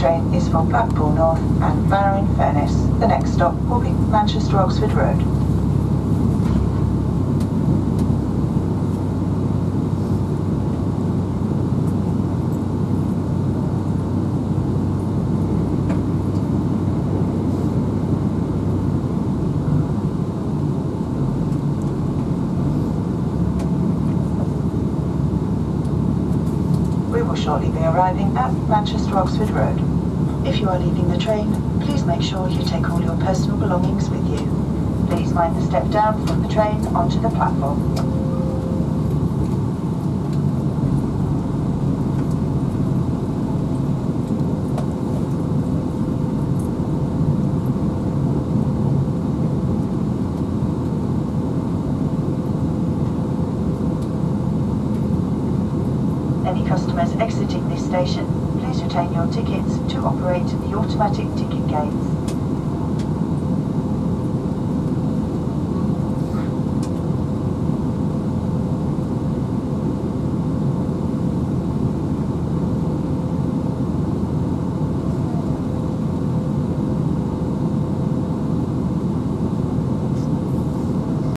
train is for Blackpool North and Barrow-in-Furness. The next stop will be Manchester-Oxford Road. We will shortly be arriving at Manchester-Oxford Road. If you are leaving the train, please make sure you take all your personal belongings with you. Please mind the step down from the train onto the platform. Any customers exiting this station, please retain your tickets to operate the automatic ticket gates.